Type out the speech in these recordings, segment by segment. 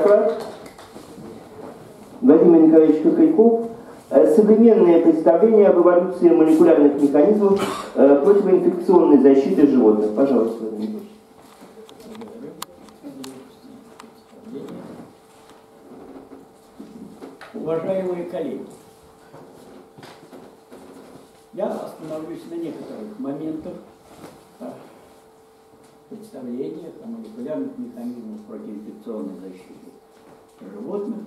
доклад Владимир Николаевич Кокряков. Современное представление об эволюции молекулярных механизмов противоинфекционной защиты животных. Пожалуйста, Владимир Николаевич. Уважаемые коллеги, я остановлюсь на некоторых моментах представлениях о молекулярных механизмах противоинфекционной защиты животных,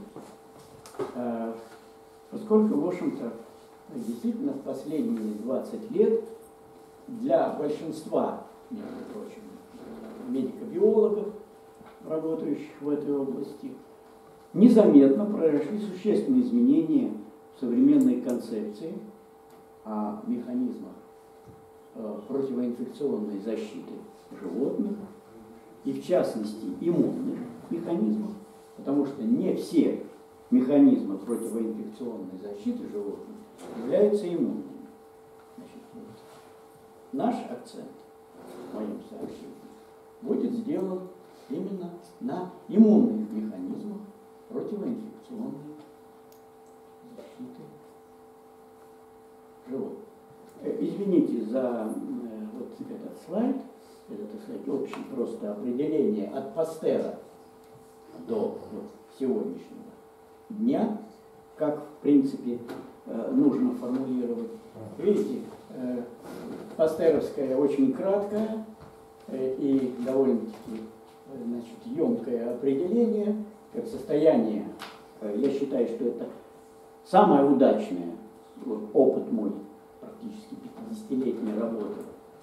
поскольку, в общем-то, действительно в последние 20 лет для большинства, между прочим, медико-биологов, работающих в этой области, незаметно произошли существенные изменения в современной концепции о механизмах противоинфекционной защиты животных, и в частности иммунных механизмов, потому что не все механизмы противоинфекционной защиты животных являются иммунными. Значит, вот наш акцент в моем сообщении будет сделан именно на иммунных механизмах противоинфекционной защиты животных. Извините за вот этот слайд. Это, так сказать, общее просто определение от Пастера до сегодняшнего дня, как, в принципе, нужно формулировать. Видите, пастеровское очень краткое и довольно-таки, значит, емкое определение, как состояние. Я считаю, что это самое удачное, вот, опыт мой, практически 50-летней работы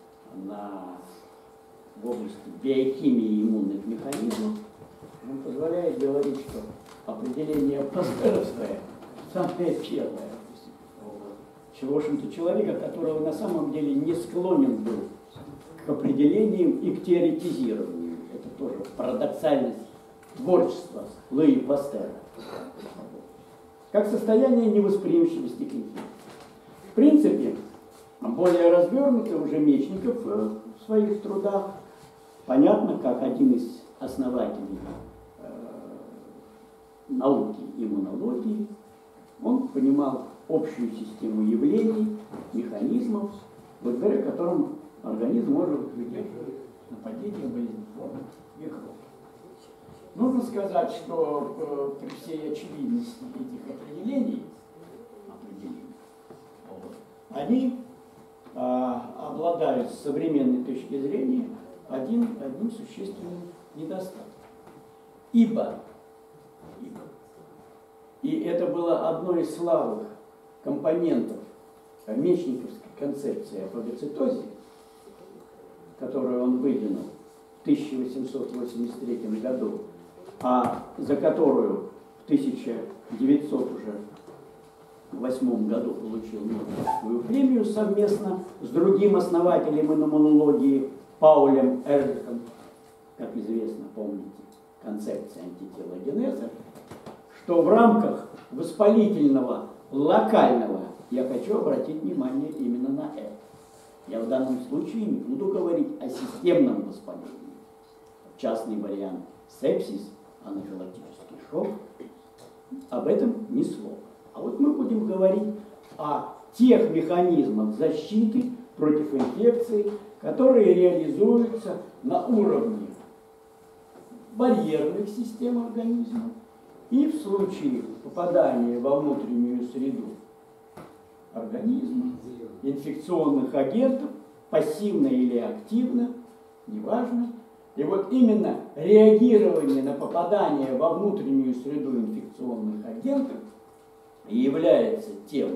в области биохимии иммунных механизмов, он позволяет говорить, что определение пастеровское самое первое. В общем-то, человека, которого на самом деле не склонен был к определениям и к теоретизированию. Это тоже парадоксальность творчества Луи Пастера. Как состояние невосприимчивости к инфекции. В принципе, более развернуто уже Мечников в своих трудах, понятно, как один из основателей науки иммунологии, он понимал общую систему явлений, механизмов, благодаря которым организм может выдерживать нападение болезнетворных микробов. Нужно сказать, что при всей очевидности этих определений они обладают с современной точки зрения одним существенным недостатком. Ибо, и это было одной из слабых компонентов мечниковской концепции о фагоцитозе, которую он выдвинул в 1883 году, а за которую в 1908 году получил Нобелевскую премию совместно с другим основателем иммунологии Паулем Эрлихом, как известно, помните, концепция антителогенеза, что в рамках воспалительного локального, я хочу обратить внимание именно на это. Я в данном случае не буду говорить о системном воспалении. Частный вариант сепсис, анафилактический шок, об этом ни слова. А вот мы будем говорить о тех механизмах защиты против инфекций, которые реализуются на уровне барьерных систем организма и в случае попадания во внутреннюю среду организма инфекционных агентов, пассивно или активно, неважно. И вот именно реагирование на попадание во внутреннюю среду инфекционных агентов является тем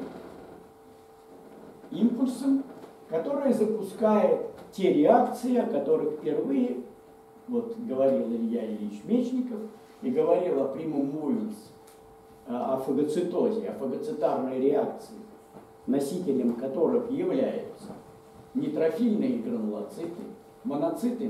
импульсом, который запускает те реакции, о которых впервые вот говорил Илья Ильич Мечников и говорил о примум мовенс, о фагоцитозе, о фагоцитарной реакции, носителем которых являются нейтрофильные гранулоциты, моноциты,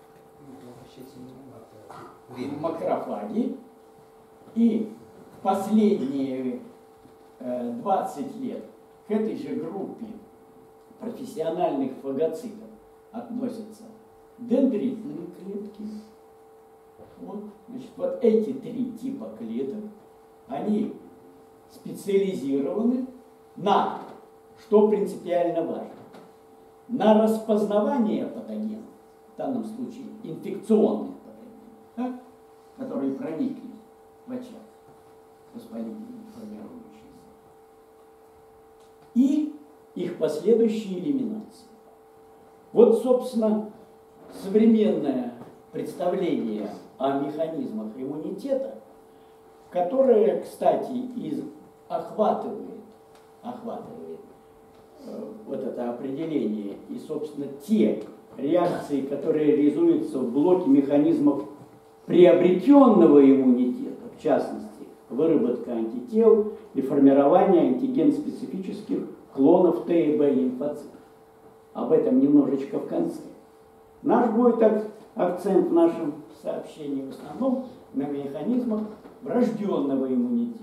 макрофаги, и последние 20 лет к этой же группе профессиональных фагоцитов относятся дендритные клетки, Вот, значит, вот эти три типа клеток, они специализированы на, что принципиально важно, на распознавание патогенов, в данном случае инфекционных патогенов, да, которые проникли в очаг воспалительно формирующиеся, и их последующей элиминации. Вот, собственно, современное представление о механизмах иммунитета, которое, кстати, охватывает вот это определение и, собственно, те реакции, которые реализуются в блоке механизмов приобретенного иммунитета, в частности, выработка антител и формирование антиген-специфических клонов Т и Б лимфоцитов. Об этом немножечко в конце. Наш будет акцент в нашем сообщении в основном на механизмах врожденного иммунитета.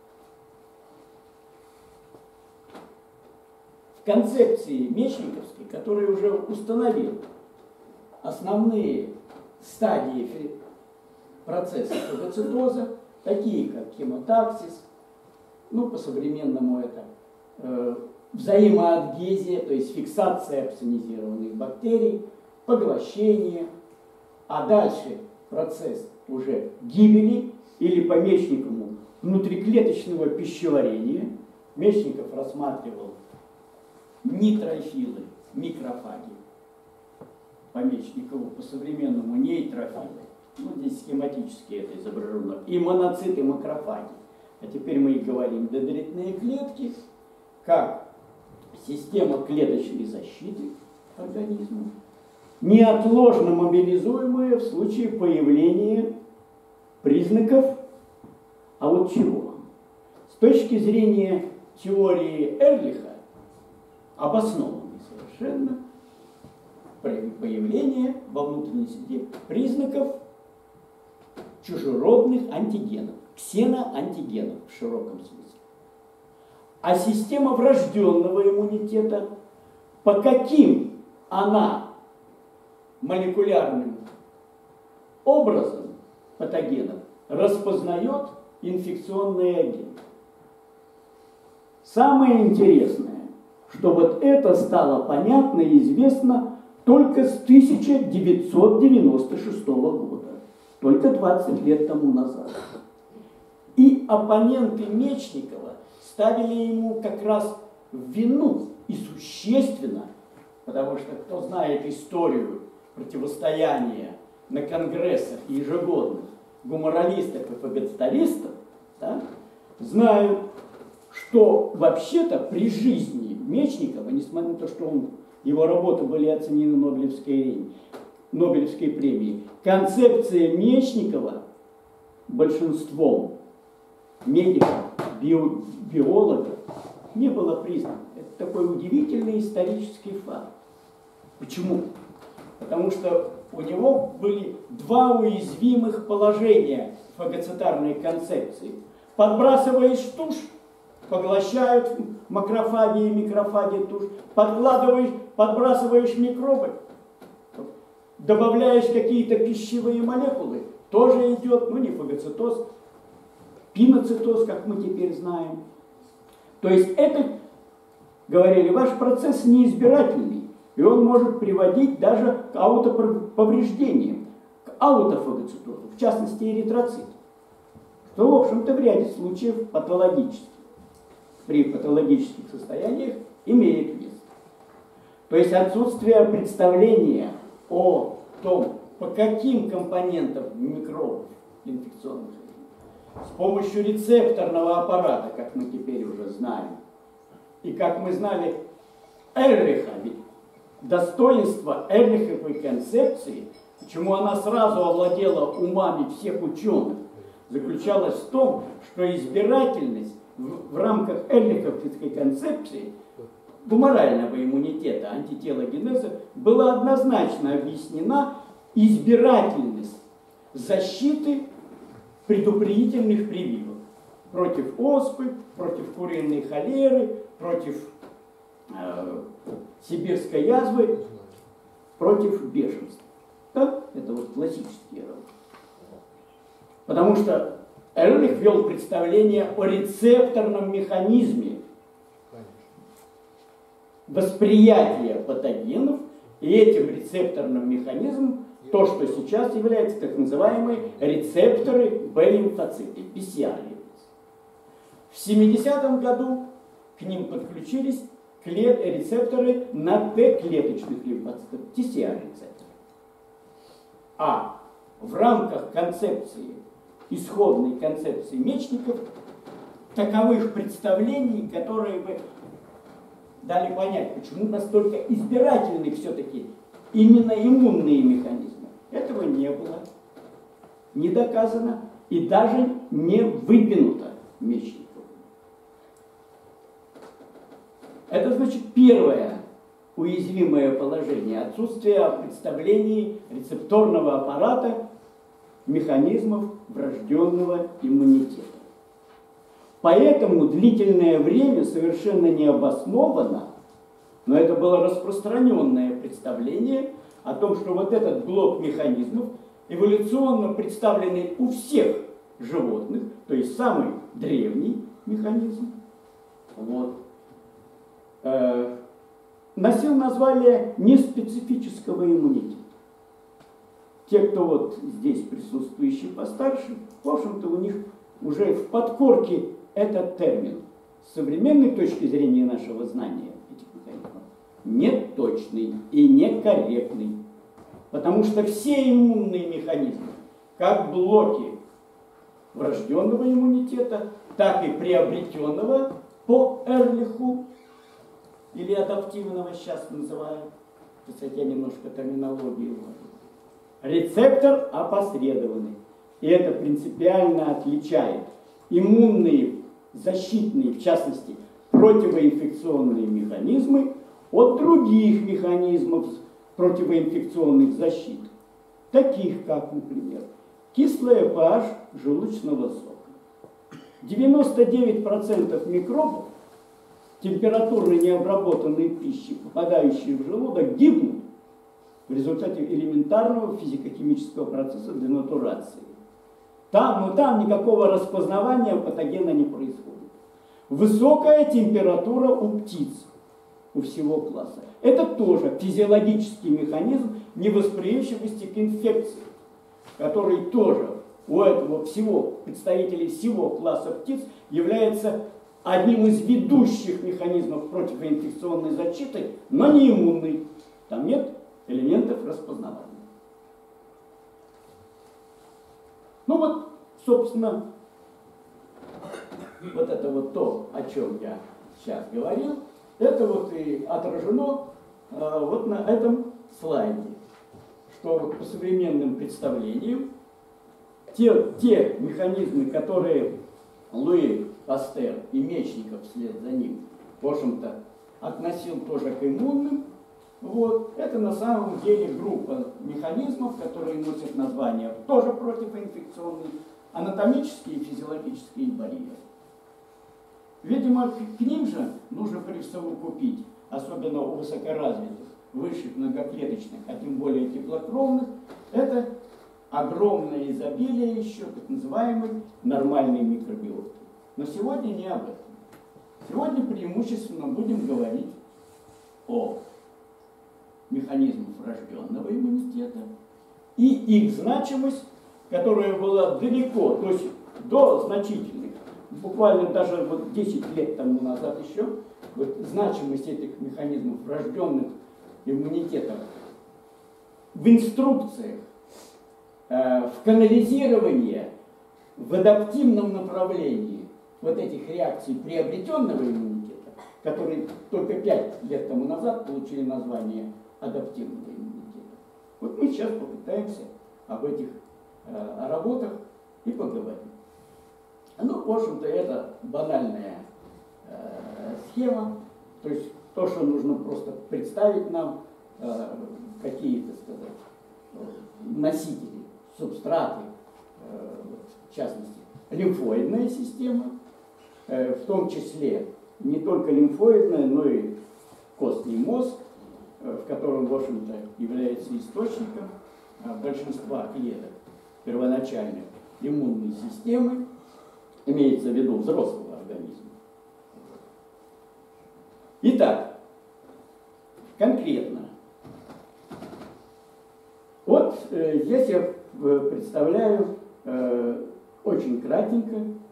В концепции Мечниковской, которая уже установила основные стадии процесса фагоцитоза, такие как хемотаксис, ну, по-современному это взаимоадгезия, то есть фиксация опсонизированных бактерий, поглощение, а дальше процесс уже гибели или по Мечникову внутриклеточного пищеварения. Мечников рассматривал нитрофилы, микрофаги, по Мечникову по-современному нейтрофилы, ну, здесь схематически это изображено, и моноциты, макрофаги. А теперь мы и говорим дендритные клетки, как система клеточной защиты организма, неотложно мобилизуемая в случае появления признаков, а вот чего? С точки зрения теории Эрлиха, обоснованной совершенно, появление во внутренней среде признаков чужеродных антигенов, ксеноантигенов в широком смысле. А система врожденного иммунитета, по каким она молекулярным образом патогенов распознает инфекционные агенты. Самое интересное, что вот это стало понятно и известно только с 1996 года, только 20 лет тому назад. И оппоненты Мечникова ставили ему как раз в вину, и существенно, потому что кто знает историю противостояния на конгрессах ежегодных гуморалистов и фагоцитаристов, да, знают, что вообще-то при жизни Мечникова, несмотря на то, что его работы были оценены Нобелевской премией, концепция Мечникова большинством медиков, биологов не была признана. Это такой удивительный исторический факт. Почему? Потому что у него были два уязвимых положения фагоцитарной концепции. Подбрасываешь тушь, поглощают макрофаги и микрофаги тушь, подбрасываешь микробы, добавляешь какие-то пищевые молекулы, тоже идет, ну не фагоцитоз, пиноцитоз, как мы теперь знаем. То есть это, говорили, ваш процесс неизбирательный, и он может приводить даже к аутоповреждениям, к аутофагоцитозу, в частности эритроцит, что, в общем-то, в ряде случаев патологически, при патологических состояниях имеет место. То есть отсутствие представления о том, по каким компонентам микробов инфекционных с помощью рецепторного аппарата, как мы теперь уже знаем, и как мы знали Эрлиха, ведь достоинство Эрлиховой концепции, почему она сразу овладела умами всех ученых, заключалось в том, что избирательность в рамках Эрлиховской концепции гуморального иммунитета, антителогенеза, была однозначно объяснена избирательность защиты предупредительных прививок против оспы, против куриной холеры, против сибирской язвы, против бешенства. Да? Это вот классические работы. Потому что Эрлих ввел представление о рецепторном механизме восприятия патогенов, и этим рецепторным механизмом то, что сейчас является так называемые рецепторы Б-лимфоциты, PCR. В 70-м году к ним подключились рецепторы на Т-клеточных лимфоцитах, TCR-рецепторы. А в рамках концепции, исходной концепции Мечников, таковых представлений, которые бы дали понять, почему настолько избирательны все-таки именно иммунные механизмы. Этого не было, не доказано и даже не выдвинуто Мечниковым. Это значит первое уязвимое положение, отсутствие представлений рецепторного аппарата механизмов врожденного иммунитета. Поэтому длительное время совершенно необоснованно, но это было распространенное представление о том, что вот этот блок механизмов, эволюционно представленный у всех животных, то есть самый древний механизм, носил название неспецифического иммунитета. Те, кто вот здесь присутствующие постарше, в общем-то у них уже в подкорке этот термин с современной точки зрения нашего знания этих механизмов не точный и некорректный. Потому что все иммунные механизмы, как блоки врожденного иммунитета, так и приобретенного по Эрлиху, или адаптивного, сейчас называю, кстати, я немножко терминологию ввожу. Рецептор опосредованный. И это принципиально отличает иммунные, защитные, в частности, противоинфекционные механизмы от других механизмов противоинфекционных защит, таких как, например, кислый pH желудочного сока. 99% микробов температурно необработанной пищи, попадающие в желудок, гибнут в результате элементарного физико-химического процесса денатурации. Там никакого распознавания патогена не происходит. Высокая температура у птиц, у всего класса. Это тоже физиологический механизм невосприимчивости к инфекции, который тоже у этого всего, представителей всего класса птиц, является одним из ведущих механизмов противоинфекционной защиты, но не иммунный. Там нет элементов распознавания. Ну вот, собственно, вот это вот то, о чем я сейчас говорил, это вот и отражено вот на этом слайде, что вот по современным представлениям те механизмы, которые Луи Пастер и Мечников вслед за ним, в общем-то, относил тоже к иммунным, вот, это на самом деле группа механизмов, которые носят название тоже противоинфекционные, анатомические и физиологические барьеры. Видимо, к ним же нужно присовокупить, особенно у высокоразвитых, высших многоклеточных, а тем более теплокровных, это огромное изобилие еще так называемой нормальной микробиоты. Но сегодня не об этом. Сегодня преимущественно будем говорить о механизмах врожденного иммунитета и их значимость, которая была далеко, то есть до значительных, буквально даже вот 10 лет тому назад еще, вот значимость этих механизмов врожденных иммунитетов в инструкциях, в канализировании, в адаптивном направлении вот этих реакций приобретенного иммунитета, которые только 5 лет тому назад получили название адаптивного иммунитета. Вот мы сейчас попытаемся об этих работах и поговорим. Ну, в общем-то, это банальная схема, то есть то, что нужно просто представить нам, какие, так сказать, носители, субстраты, в частности, лимфоидная система, в том числе не только лимфоидная, но и костный мозг, в котором, в общем-то, является источником большинства клеток первоначальных, иммунной системы, имеется в виду взрослого организма. Итак, конкретно. Вот здесь я представляю очень кратенько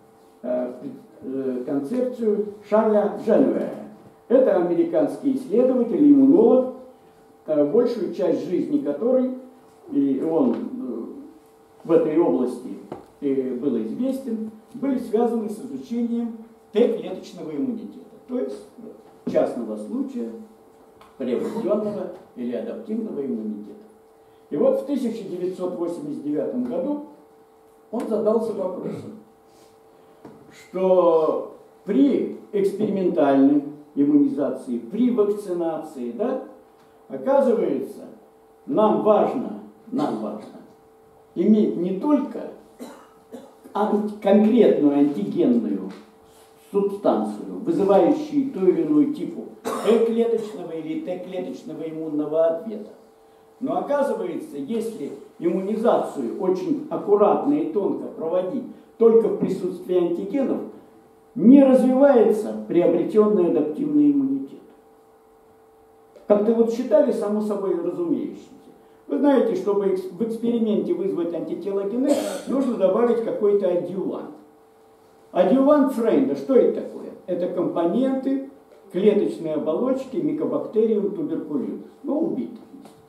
концепцию Шарля Дженуэя. Это американский исследователь, иммунолог, большую часть жизни которой, и он в этой области был известен, были связаны с изучением Т-клеточного иммунитета, то есть частного случая приобретенного или адаптивного иммунитета. И вот в 1989 году он задался вопросом, что при экспериментальной иммунизации, при вакцинации, да, оказывается, нам важно иметь не только конкретную антигенную субстанцию, вызывающую ту или иную типу Т-клеточного или Т-клеточного иммунного ответа. Но оказывается, если иммунизацию очень аккуратно и тонко проводить только в присутствии антигенов, не развивается приобретенный адаптивный иммунитет. Как-то вот считали само собой разумеющимся. Вы знаете, чтобы в эксперименте вызвать антителогенез, нужно добавить какой-то адъювант. Адъювант Фрейнда, что это такое? Это компоненты клеточной оболочки микобактериум туберкулезус, но убитых.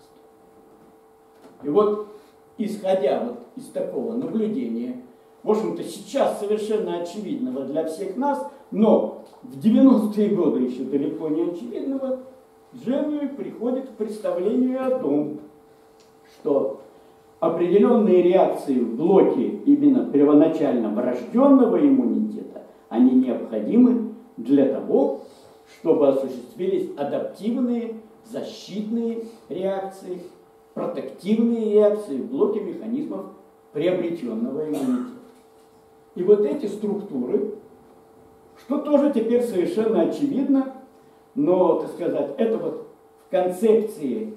И вот, исходя вот из такого наблюдения, в общем-то, сейчас совершенно очевидного для всех нас, но в 90-е годы еще далеко не очевидного, Дженуэй приходит к представлению о том, что определенные реакции в блоке именно первоначально врожденного иммунитета, они необходимы для того, чтобы осуществились адаптивные, защитные реакции, протективные реакции в блоке механизмов приобретенного иммунитета. И вот эти структуры, что тоже теперь совершенно очевидно, но, так сказать, это вот в концепции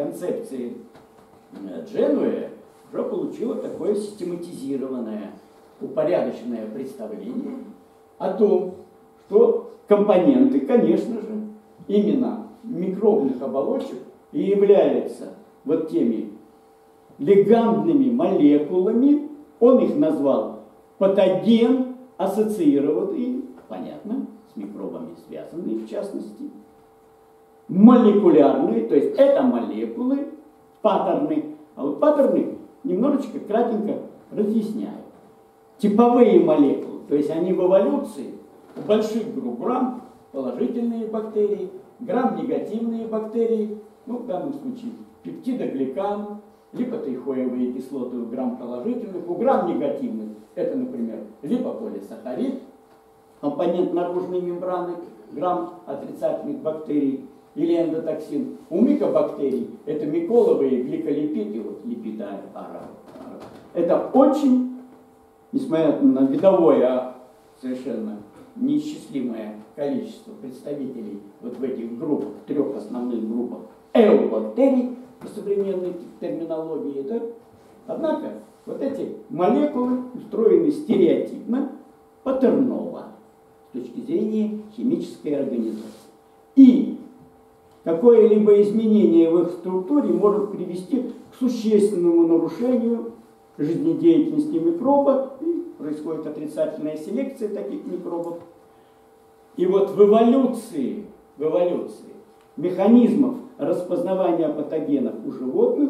Дженуэя уже получило такое систематизированное, упорядоченное представление о том, что компоненты, конечно же, именно микробных оболочек и являются вот теми легандными молекулами, он их назвал патоген, ассоциированный, понятно, с микробами связанные в частности, молекулярные, то есть это молекулы, паттерны, а вот паттерны немножечко кратенько разъясняют. Типовые молекулы, то есть они в эволюции у больших групп грамм положительные бактерии, грамм негативные бактерии, ну в данном случае пептидогликан, липотрихоевые кислоты у грамм положительных, у грамм негативных это, например, липополисахарид, компонент наружной мембраны, грамм отрицательных бактерий, или эндотоксин. У микобактерий это миколовые гликолипиды, вот липиды ара. Это очень, несмотря на видовое, совершенно неисчислимое количество представителей вот в этих группах, трех основных группах эубактерий по современной терминологии, да? Однако вот эти молекулы устроены стереотипно, паттерново, с точки зрения химической организации. И какое-либо изменение в их структуре может привести к существенному нарушению жизнедеятельности микроба, и происходит отрицательная селекция таких микробов. И вот в эволюции механизмов распознавания патогенов у животных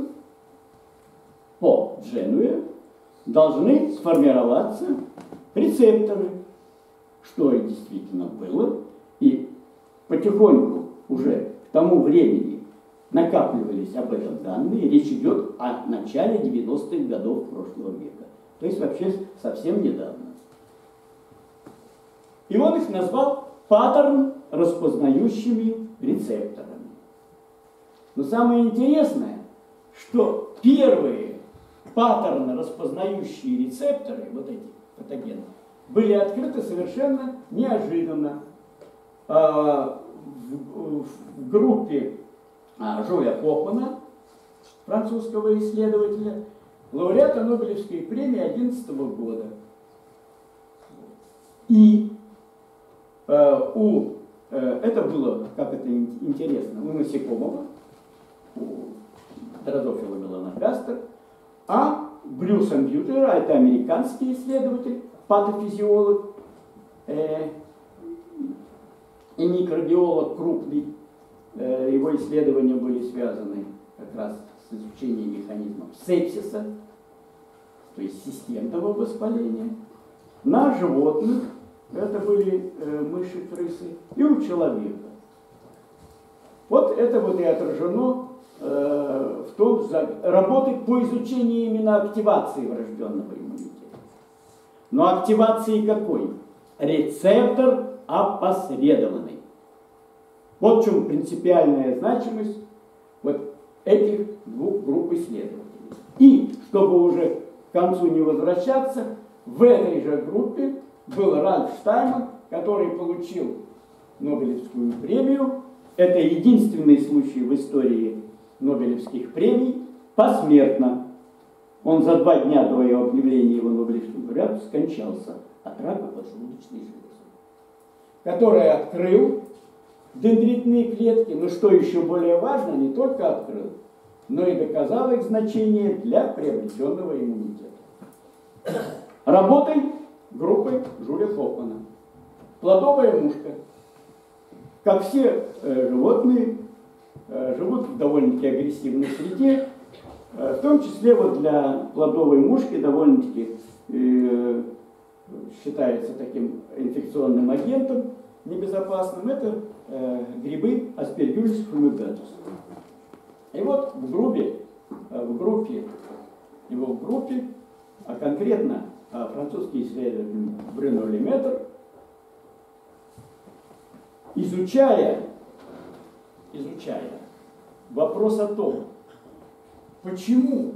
по Дженуэ должны сформироваться рецепторы, что и действительно было, и потихоньку уже к тому времени накапливались об этом данные, речь идет о начале 90-х годов прошлого века, то есть вообще совсем недавно. И он их назвал паттерн распознающими рецепторами. Но самое интересное, что первые паттерны распознающие рецепторы, вот эти патогены, были открыты совершенно неожиданно в группе Жюля Хопмана, французского исследователя, лауреата Нобелевской премии 2011 года. И это было, как это интересно, у насекомого, у дрозофила меланогастер, а Брюсом Бьютера, это американский исследователь, патофизиолог и микробиолог крупный, его исследования были связаны как раз с изучением механизмов сепсиса, то есть системного воспаления, на животных, это были мыши, крысы, и у человека. Вот это вот и отражено в том, работы по изучению именно активации врожденного иммунитета. Но активации какой? Рецептор опосредованный. Вот в чем принципиальная значимость вот этих двух групп исследователей. И, чтобы уже к концу не возвращаться, в этой же группе был Ральф Штайнман, который получил Нобелевскую премию. Это единственный случай в истории Нобелевских премий посмертно. Он за 2 дня до его объявления его Нобелевским лауреатом скончался от рака поджелудочной железы, который открыл дендритные клетки, но что еще более важно, не только открыл, но и доказал их значение для приобретенного иммунитета. Работой группы Жюля Хоффмана. Плодовая мушка. Как все животные, живут в довольно-таки агрессивной среде, в том числе вот для плодовой мушки довольно-таки считается таким инфекционным агентом небезопасным. Это грибы Aspergillus fumigatus. И вот в группе, а конкретно французский исследователь Брюно Леметр, изучая вопрос о том, почему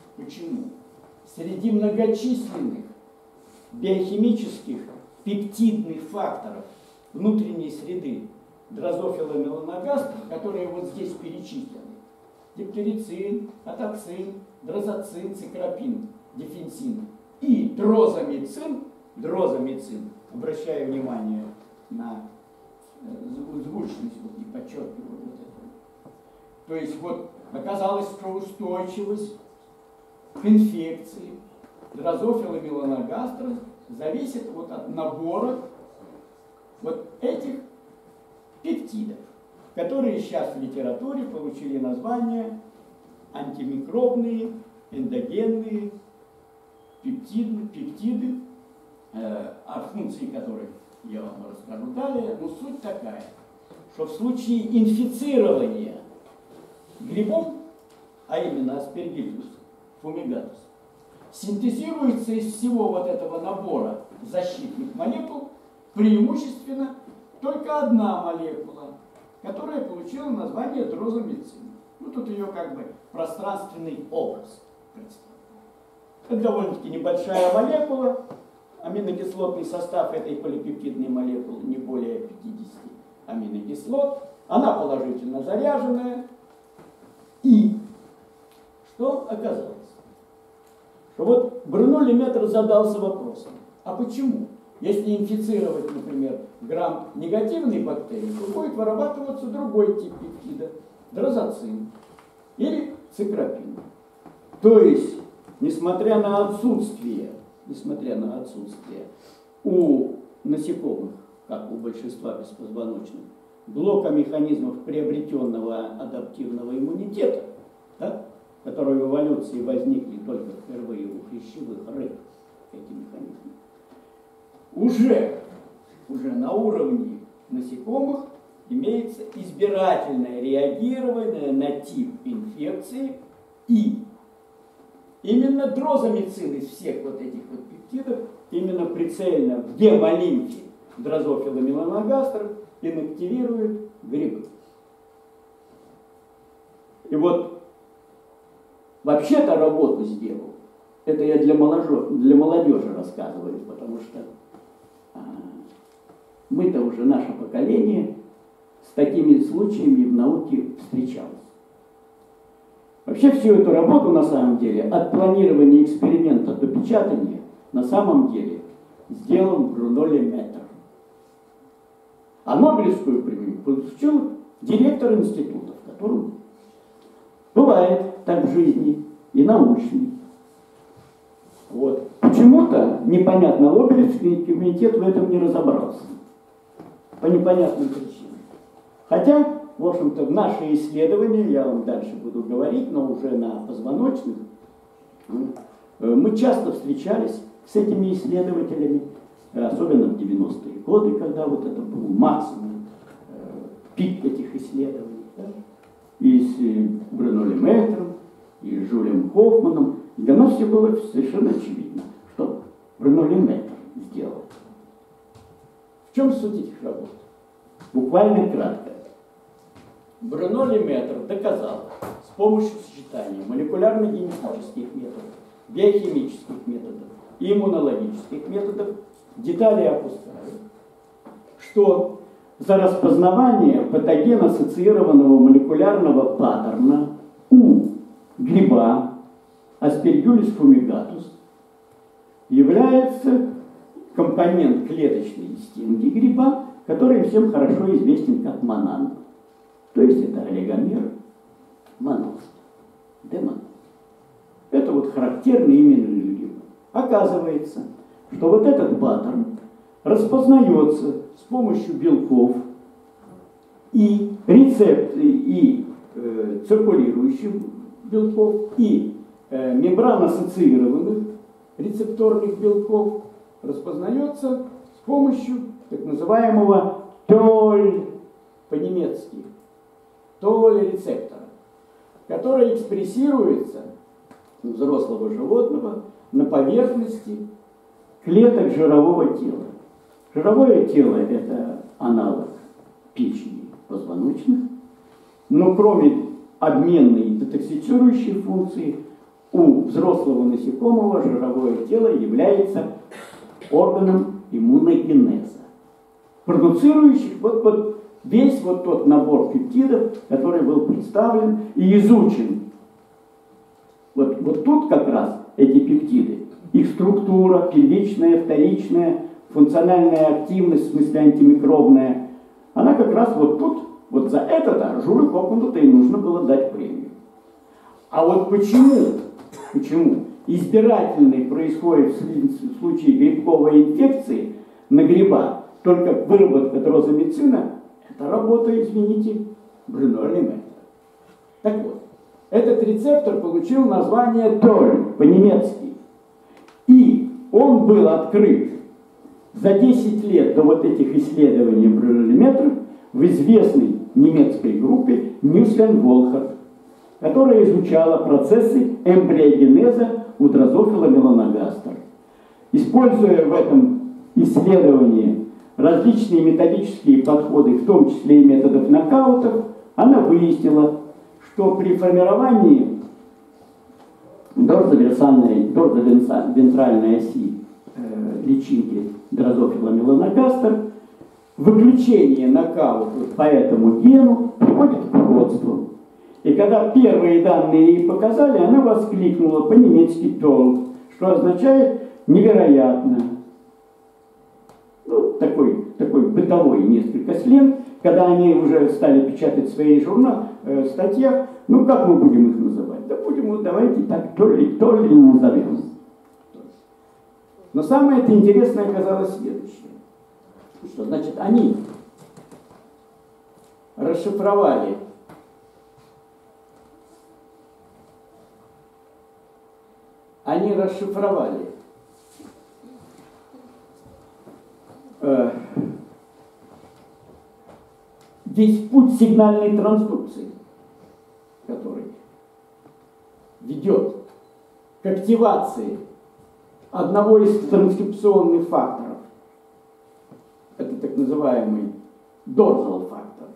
среди многочисленных биохимических пептидных факторов внутренней среды дрозофила меланогастер, которые вот здесь перечислены, диптерицин, атоцин, дрозоцин, цикропин, дифенцин и дрозамицин, обращаю внимание на звучность, вот, и подчеркиваю вот это. То есть вот оказалось, что устойчивость к инфекции дрозофила меланогастер зависит вот от набора вот этих пептидов, которые сейчас в литературе получили название антимикробные, эндогенные пептиды, о функции которых я вам расскажу далее. Но суть такая, что в случае инфицирования грибом, а именно Aspergillus fumigatus, синтезируется из всего вот этого набора защитных молекул преимущественно только одна молекула, которая получила название дрозамицин. Ну, тут ее как бы пространственный образ представляет. Это довольно-таки небольшая молекула. Аминокислотный состав этой полипептидной молекулы не более 50 аминокислот. Она положительно заряженная. И что оказалось? Что вот Брюно Леметр задался вопросом, а почему? Если инфицировать, например, грамм негативной бактерии, то будет вырабатываться другой тип пептида, дрозоцин или цикропин. То есть, несмотря на отсутствие у насекомых, как у большинства беспозвоночных, блока механизмов приобретенного адаптивного иммунитета, да, которые в эволюции возникли только впервые у хрящевых рыб, эти механизмы, уже на уровне насекомых имеется избирательное реагирование на тип инфекции, и именно дрозамицин из всех вот этих вот пептидов именно прицельно в гемолимфе дрозофила меланогастер инактивирует грибы. И вот вообще-то работу сделал, это я для молодежи рассказываю, потому что мы-то уже, наше поколение, с такими случаями в науке встречалось. Вообще всю эту работу на самом деле, от планирования эксперимента до печатания, на самом деле сделал Бруно Леметр. А Нобелевскую премию получил директор института, в котором бывает так в жизни и научный. Вот. Почему-то, непонятно, Нобелевский комитет в этом не разобрался. По непонятным причинам. Хотя, в общем-то, в наши исследования, я вам дальше буду говорить, но уже на позвоночных, мы часто встречались с этими исследователями, особенно в 90-е годы, когда вот это был максимум, пик этих исследований. Да? И с Бруно Леметром, и с Жюлем Хоффманом. Для нас все было совершенно очевидно, что Бруно Леметр сделал. В чем суть этих работ? Буквально кратко. Бруно Леметр доказал с помощью сочетания молекулярно-генетических методов, биохимических методов и иммунологических методов, детали опускаю, что за распознавание патогенно-ассоциированного молекулярного паттерна у гриба Aspergillus fumigatus является компонент клеточной стенки гриба, который всем хорошо известен как монан. То есть это олигомер моност, демон. Это вот характерно именно для гриба. Оказывается, что вот этот паттерн распознается с помощью белков и циркулирующих белков и мембран-ассоциированных рецепторных белков, распознается с помощью так называемого ТОЛь, по-немецки, ТОЛь-рецептора, который экспрессируется у взрослого животного на поверхности клеток жирового тела. Жировое тело – это аналог печени позвоночных, но кроме обменной и детоксицирующей функции, у взрослого насекомого жировое тело является органом иммуногенеза, продуцирующих вот весь вот тот набор пептидов, который был представлен и изучен. Вот тут как раз эти пептиды, их структура, первичная, вторичная, функциональная активность, в смысле антимикробная, она как раз вот тут, вот за это Жюлю Хоффману-то и нужно было дать премию. А вот почему избирательный происходит в случае грибковой инфекции на гриба, только выработка дрозомицина, это работа, извините, Бруно Леметра. Так вот, этот рецептор получил название ТОЛь, по-немецки. И он был открыт за 10 лет до вот этих исследований Бруно Леметра в известной немецкой группе Нюслен-Волхард, которая изучала процессы эмбриогенеза у дрозофила меланогастер. Используя в этом исследовании различные методические подходы, в том числе и методов нокаутов, она выяснила, что при формировании дорзовентральной оси личинки дрозофила меланогастер выключение нокаута по этому гену приводит к уродству. И когда первые данные ей показали, она воскликнула по-немецки «тол», что означает «невероятно». Ну, такой бытовой несколько сленг, когда они уже стали печатать в своих статьях, ну как мы будем их называть? Да будем, давайте так, то ли назовем. Но самое это интересное оказалось следующее, что значит они расшифровали весь путь сигнальной трансдукции, который ведет к активации одного из транскрипционных факторов. Это так называемый дорзал фактор,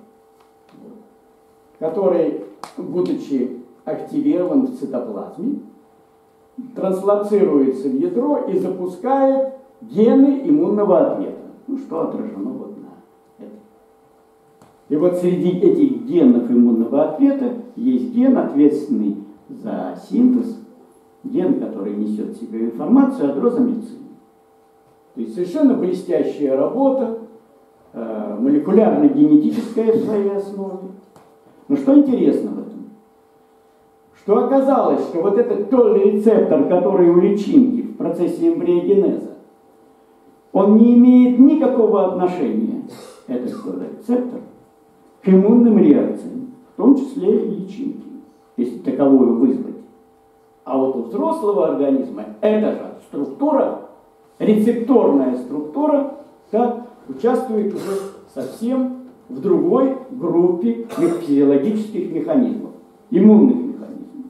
который, будучи активирован в цитоплазме, транслоцируется в ядро и запускает гены иммунного ответа. Ну, что отражено вот на это. И вот среди этих генов иммунного ответа есть ген, ответственный за синтез, ген, который несет в себе информацию о дрозомицине. То есть совершенно блестящая работа, молекулярно-генетическая в своей основе. Но что интересно в этом? Что оказалось, что вот этот тольный рецептор, который у личинки в процессе эмбриогенеза, он не имеет никакого отношения, этот рецептор, к иммунным реакциям, в том числе и личинки, если таковую вызвать. А вот у взрослого организма эта же структура, рецепторная структура, да, участвует уже совсем в другой группе физиологических механизмов, иммунных механизмов.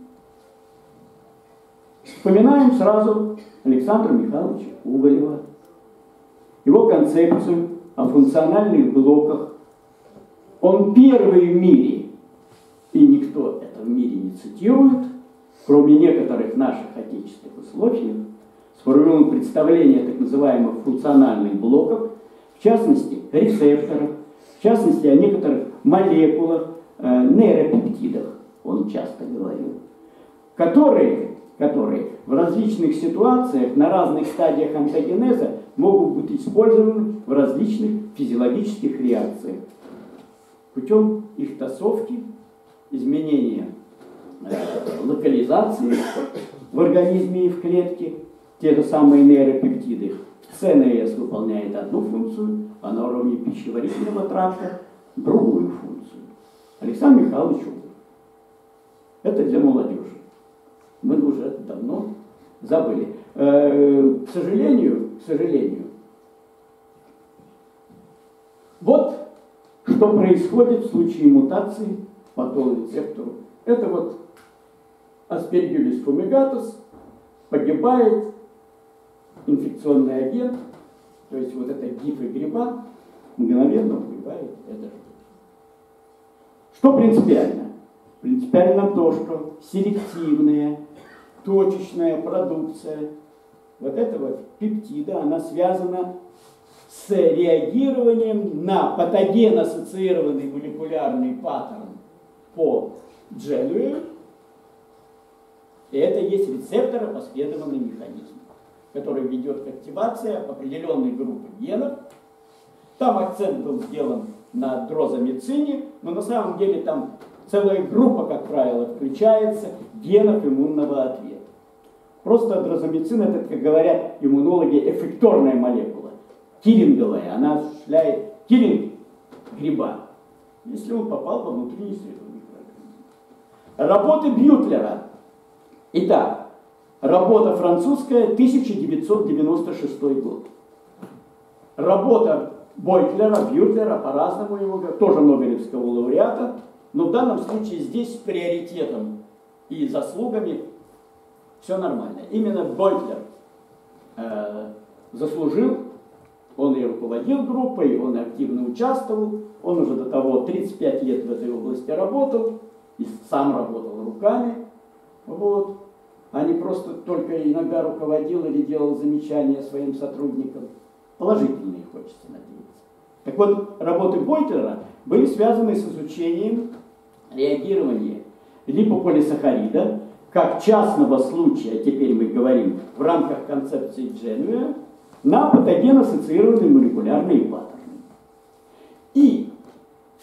Вспоминаем сразу Александра Михайловича Уголева, его концепцию о функциональных блоках. Он первый в мире, и никто это в мире не цитирует, кроме некоторых наших отечественных условий, сформировал представление так называемых функциональных блоков, в частности, рецепторов, в частности, о некоторых молекулах, нейропептидах, он часто говорил, которые в различных ситуациях, на разных стадиях онтогенеза могут быть использованы в различных физиологических реакциях путем их тасовки, изменения локализации в организме и в клетке. Те же самые нейропептиды. ЦНС выполняет одну функцию, а на уровне пищеварительного тракта другую функцию. Александр Михайлович Уголев. Это для молодежи. Мы уже давно забыли. К сожалению, вот что происходит в случае мутации по тол-рецептору. Это вот Aspergillus fumigatus, погибает инфекционный агент, то есть вот эта гифа гриба мгновенно убивает это же. Что принципиально? Принципиально то, что селективная, точечная продукция вот этого пептида, она связана с реагированием на патоген-ассоциированный молекулярный паттерн по Дженуэ. И это есть рецепторопоследовательный механизм, который ведет к активации определенной группы генов. Там акцент был сделан на дрозомицине, но на самом деле там целая группа, как правило, включается генов иммунного ответа. Просто дрозомицин — это, как говорят иммунологи, эффекторная молекула, киллинговая. Она осуществляет киллинг гриба, если он попал во внутреннюю среду микроорганизма. Работы Бьютлера. Итак, работа французская, 1996 год. Работа Бойтлера, Бьютлера, по-разному его говорят, тоже Нобелевского лауреата, но в данном случае здесь с приоритетом и заслугами все нормально. Именно Бойтлер заслужил, он и руководил группой, он активно участвовал, он уже до того 35 лет в этой области работал, и сам работал руками, вот, а не просто только иногда руководил или делал замечания своим сотрудникам. Положительные, хочется надеяться. Так вот, работы Бойтлера были связаны с изучением реагирования липополисахарида как частного случая, теперь мы говорим в рамках концепции Дженуэ, на патоген-ассоциированные молекулярные паттерны. И в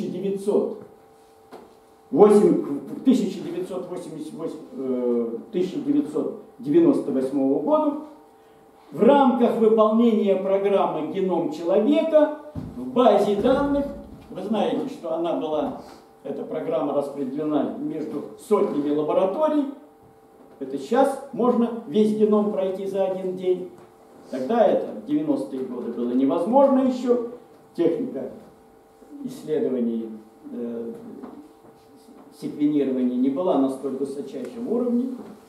1998 году в рамках выполнения программы «Геном человека» в базе данных, вы знаете, что она была, эта программа распределена между сотнями лабораторий, это сейчас можно весь геном пройти за один день, тогда это в 90-е годы было невозможно еще, техника исследований, секвенирования не была на столь высочайшем уровне.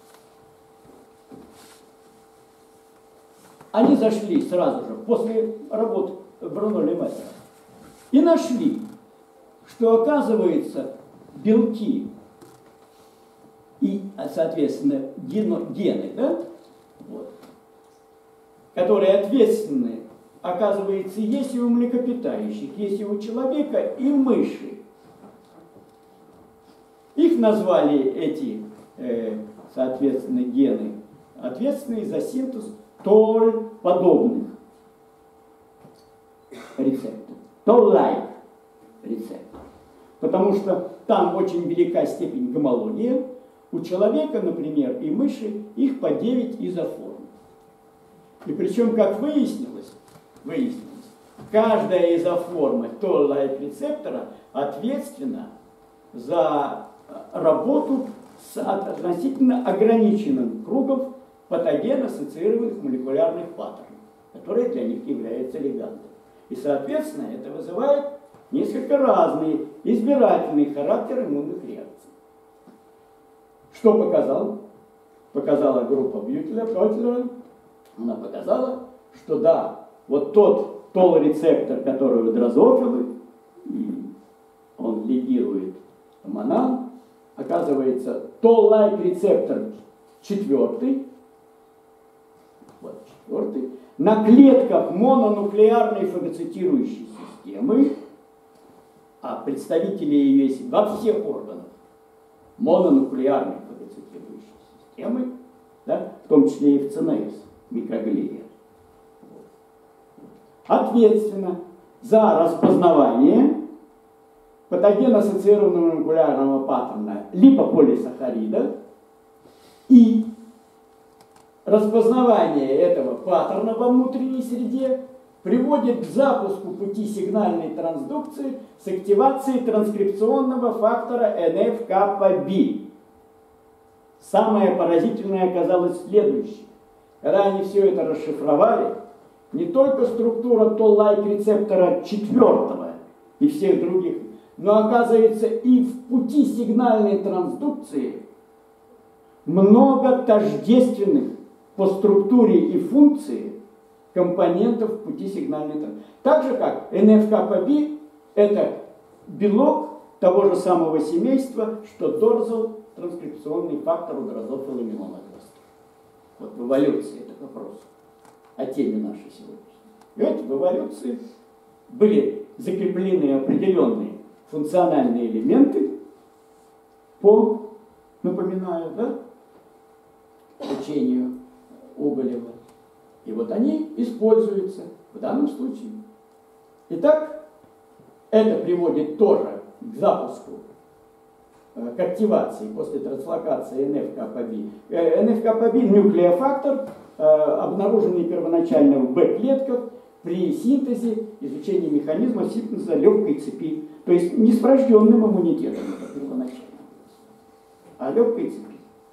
Они зашли сразу же, после работы Бруно Лемайера, и нашли, что, оказывается, белки и, соответственно, гены, да, вот, которые ответственны, оказывается, есть и у млекопитающих, есть и у человека, и мыши. Их назвали, эти соответственно, гены, ответственные за синтез TOL-подобных рецепторов, TOL-like рецепторов. Потому что там очень велика степень гомологии. У человека, например, и мыши, их по 9 изоформ. И причем, как выяснилось, каждая изоформа TOL-like рецептора ответственна за работу с относительно ограниченным кругом патогенно-ассоциированных молекулярных паттернов, которые для них являются лигандом. И, соответственно, это вызывает несколько разные избирательные характеры иммунных реакций. Что показала группа Бьютелера? Она показала, что да, вот тот TOL-рецептор, который у дрозофилы, он лигирует монан, оказывается, TOL-like рецептор четвертый, на клетках мононуклеарной фагоцитирующей системы, а представители ее есть во всех органах мононуклеарной фагоцитирующей системы, да, в том числе и в ЦНС, микроглия. Ответственно за распознавание патогенно-ассоциированного молекулярного паттерна липополисахарида и распознавание этого паттерна во внутренней среде приводит к запуску пути сигнальной трансдукции с активацией транскрипционного фактора NF-κB. Самое поразительное оказалось следующее. Когда они все это расшифровали, не только структура TOL-like рецептора четвертого и всех других, но оказывается и в пути сигнальной трансдукции много тождественных по структуре и функции компонентов пути сигнальной трансдукции. Так же, как NF-κB – это белок того же самого семейства, что дорзал транскрипционный фактор у дрозофила меланокласта. Вот в эволюции это вопрос о теме нашей сегодняшней. И вот в эволюции были закреплены определенные функциональные элементы по, напоминаю, да, учению Уголева. И вот они используются в данном случае. Итак, это приводит тоже к запуску, к активации после транслокации NF-κB. NF-κB – нуклеофактор, обнаруженный первоначально в Б-клетках при синтезе, изучении механизма синтеза легкой цепи. То есть не с врожденным иммунитетом это первоначально, а легкой цепи.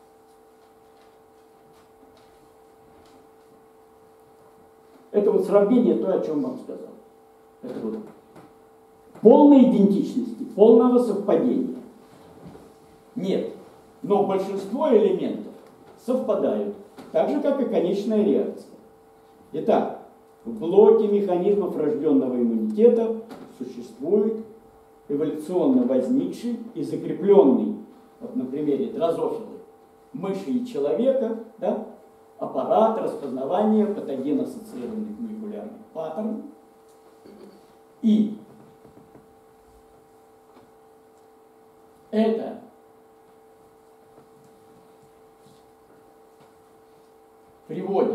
Это вот сравнение, то, о чем вам сказал. Это вот полной идентичности, полного совпадения нет. Но большинство элементов совпадают, так же, как и конечная реакция. Итак, в блоке механизмов врожденного иммунитета существует эволюционно возникший и закрепленный, вот на примере дрозофилы, мыши и человека, да, аппарат распознавания патогенно-ассоциированных молекулярных паттернов. И это приводит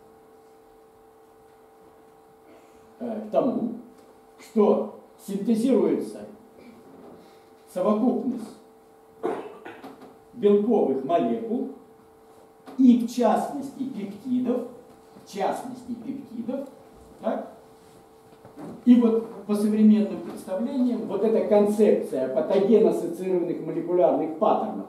к тому, что синтезируется совокупность белковых молекул и в частности пептидов, так? И вот по современным представлениям вот эта концепция патогенно-ассоциированных молекулярных паттернов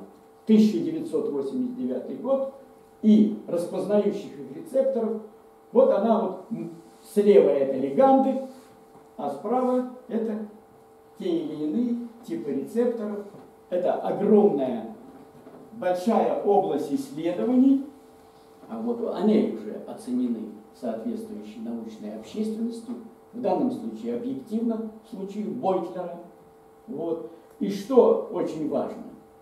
1989 год и распознающих их рецепторов, вот она вот слева это лиганды, а справа это те или иные типы рецепторов. Это огромная, большая область исследований, а вот они уже оценены соответствующей научной общественностью, в данном случае объективно, в случае Бойтлера. Вот. И что очень важно,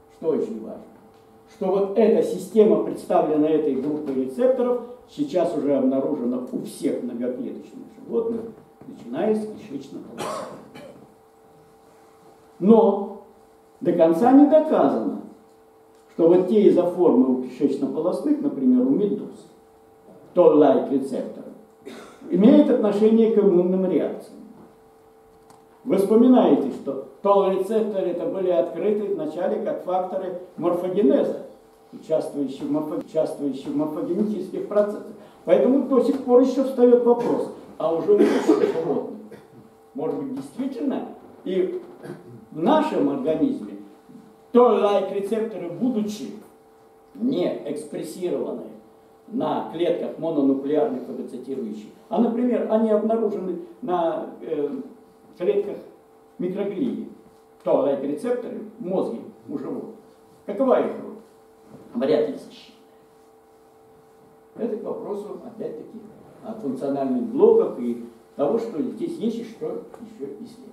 что вот эта система, представленная этой группой рецепторов, сейчас уже обнаружена у всех многоклеточных животных, начиная с кишечного полоса. Но до конца не доказано, что вот те изоформы у кишечно-полостных, например, у медуз, toll-like рецепторы, имеют отношение к иммунным реакциям. Вы вспоминаете, что toll-рецепторы это были открыты вначале как факторы морфогенеза, участвующие в морфогенетических процессах. Поэтому до сих пор еще встает вопрос, а уже у животных, может быть, действительно, и в нашем организме toll-like рецепторы, будучи не экспрессированы на клетках мононуклеарных фагоцитирующих, а, например, они обнаружены на клетках микроглии, toll-like рецепторы в мозге у животных. Какова их роль? Вряд ли защита. Это к вопросу, опять-таки, о функциональных блоках и того, что здесь есть и что еще исследовать.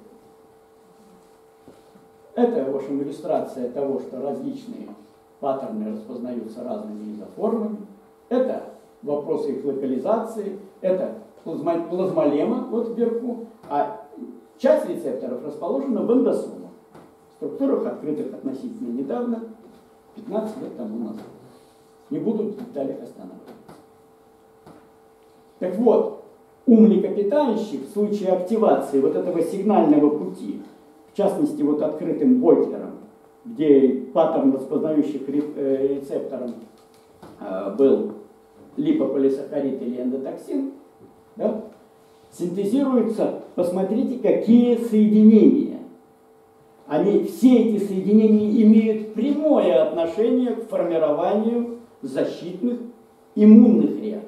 Это, в общем, иллюстрация того, что различные паттерны распознаются разными изоформами. Это вопросы их локализации, это плазмолема вот вверху, а часть рецепторов расположена в эндосомах, структурах, открытых относительно недавно, 15 лет тому назад. Не буду в деталях останавливаться. Так вот, у млекопитающих в случае активации вот этого сигнального пути, в частности, вот открытым Бойтлером, где паттерн распознающих рецепторов был липополисахарид или эндотоксин, да, синтезируются, посмотрите, какие соединения. Все эти соединения имеют прямое отношение к формированию защитных иммунных реакций.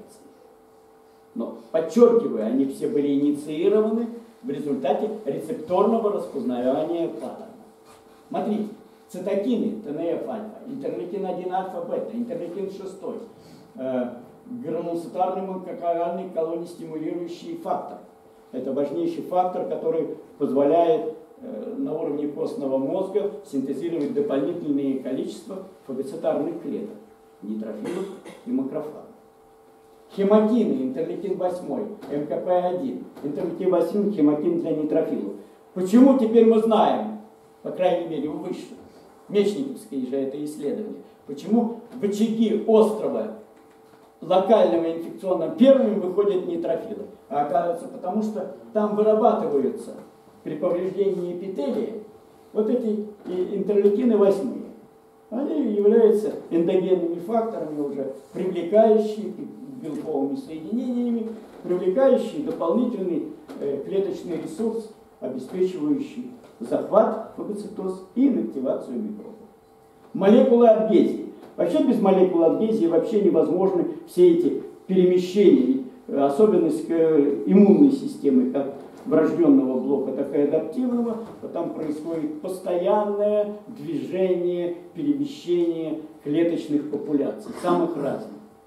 Но, подчеркиваю, они все были инициированы в результате рецепторного распознавания паттерна. Смотрите, цитокины, ТНФ-альфа, интерлейкин-1 альфа-бета, интерлейкин-6, гранулоцитарный монококальный колонистимулирующий фактор. Это важнейший фактор, который позволяет на уровне костного мозга синтезировать дополнительное количество фагоцитарных клеток, нейтрофилов и макрофагов. Хематины, интерлейкин-8, МКП-1, интерлейкин-8, хематин для нейтрофилов. Почему теперь мы знаем, по крайней мере у высших, Мечниковское же это исследование, почему в очаги острого локального инфекционного первыми выходят нейтрофилы? А оказывается, потому что там вырабатываются при повреждении эпителия вот эти интерлейкины 8. Они являются эндогенными факторами уже, привлекающие белковыми соединениями, привлекающие дополнительный клеточный ресурс, обеспечивающий захват фагоцитоз и инактивацию микробов. Молекулы адгезии. Вообще без молекул адгезии вообще невозможны все эти перемещения. Особенность иммунной системы, как врожденного блока, так и адаптивного, там происходит постоянное движение, перемещение клеточных популяций, самых разных.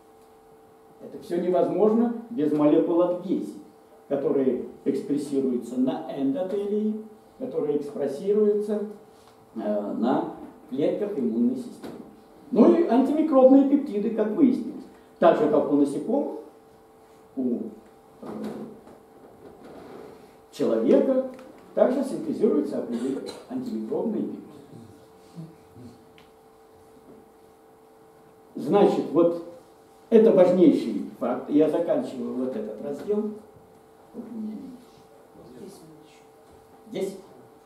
Это все невозможно без молекул адгезии, которые экспрессируются на эндотелии, которые экспрессируются на клетках иммунной системы. Ну и антимикробные пептиды, как выяснилось. Так же, как у насекомых, у человека также синтезируются определенные антимикробные пептиды. Значит, вот это важнейший факт. Я заканчиваю вот этот раздел. Здесь.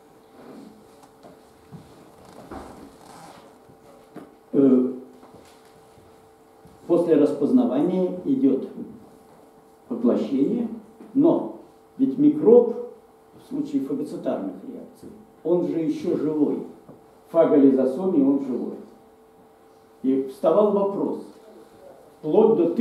После распознавания идет поглощение, но ведь микроб в случае фагоцитарных реакций, он же еще живой. В фаголизосоме он живой. И вставал вопрос, вплоть до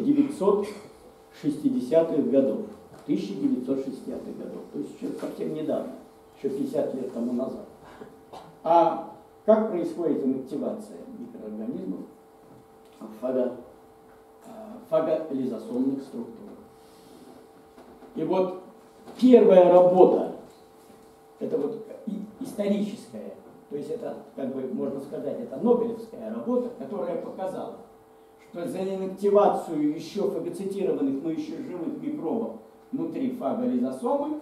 1960-х годов. 1960-х годов, то есть еще совсем недавно, еще 50 лет тому назад. А как происходит инактивация микроорганизмов в фаголизосомных структурах? И вот первая работа, это вот историческая, то есть это, как бы можно сказать, это нобелевская работа, которая показала, что за инактивацию еще фагоцитированных, но еще живых микробов внутри фаголизосомы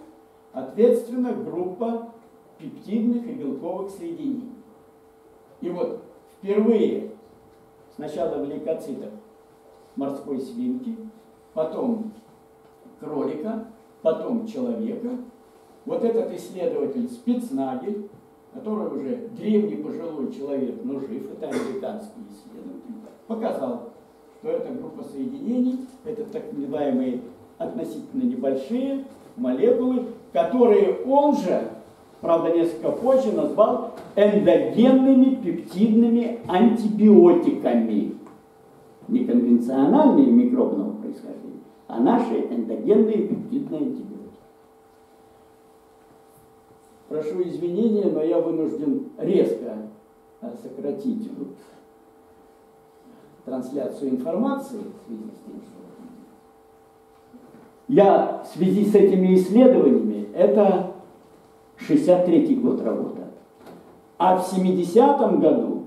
ответственна группа пептидных и белковых соединений. И вот в впервые сначала в лейкоцитах морской свинки, потом кролика, потом человека. Вот этот исследователь Спицнагель, который уже древний пожилой человек, но жив, это американский исследователь, показал, что эта группа соединений, это так называемые относительно небольшие молекулы, которые он же, правда несколько позже, назвал эндогенными пептидными антибиотиками. Не конвенциональные микробного происхождения, а наши эндогенные пептидные антибиотики. Прошу извинения, но я вынужден резко сократить трансляцию информации в связи с тем, что я в связи с этими исследованиями, это 63-й год работы, а в 70-м году,